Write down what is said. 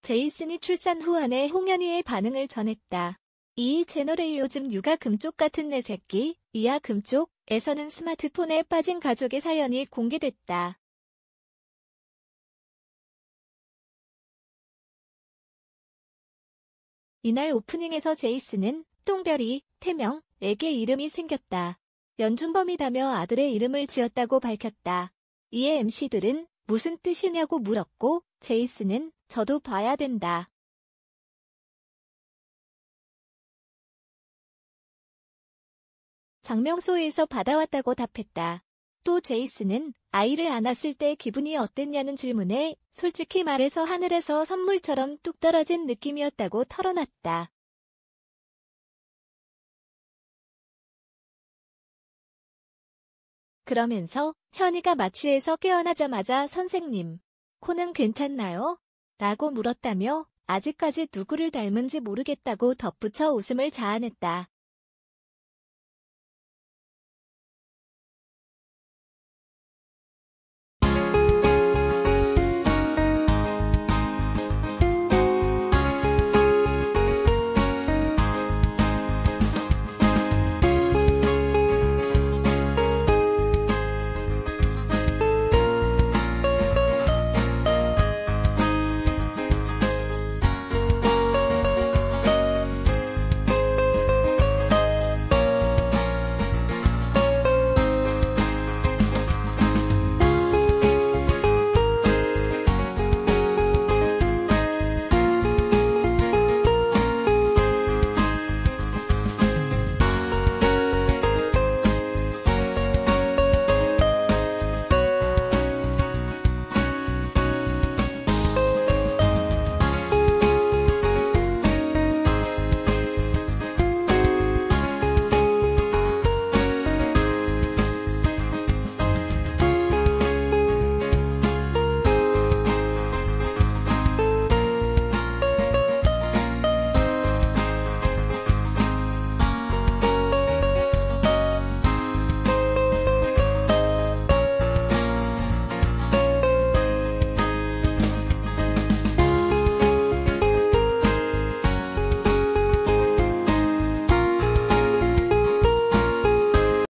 제이슨이 출산 후 아내 홍현희의 반응을 전했다. 이 채널의 요즘 육아 금쪽 같은 내 새끼, 이야 금쪽에서는 스마트폰에 빠진 가족의 사연이 공개됐다. 이날 오프닝에서 제이슨은 똥별이, 태명에게 이름이 생겼다. 연준범이다며 아들의 이름을 지었다고 밝혔다. 이에 MC들은 무슨 뜻이냐고 물었고 제이슨은 저도 봐야 된다. 장명소에서 받아왔다고 답했다. 또 제이슨은 아이를 안았을 때 기분이 어땠냐는 질문에 솔직히 말해서 하늘에서 선물처럼 뚝 떨어진 느낌이었다고 털어놨다. 그러면서 현희가 마취해서 깨어나자마자 선생님, 코는 괜찮나요? 라고 물었다며 아직까지 누구를 닮은지 모르겠다고 덧붙여 웃음을 자아냈다.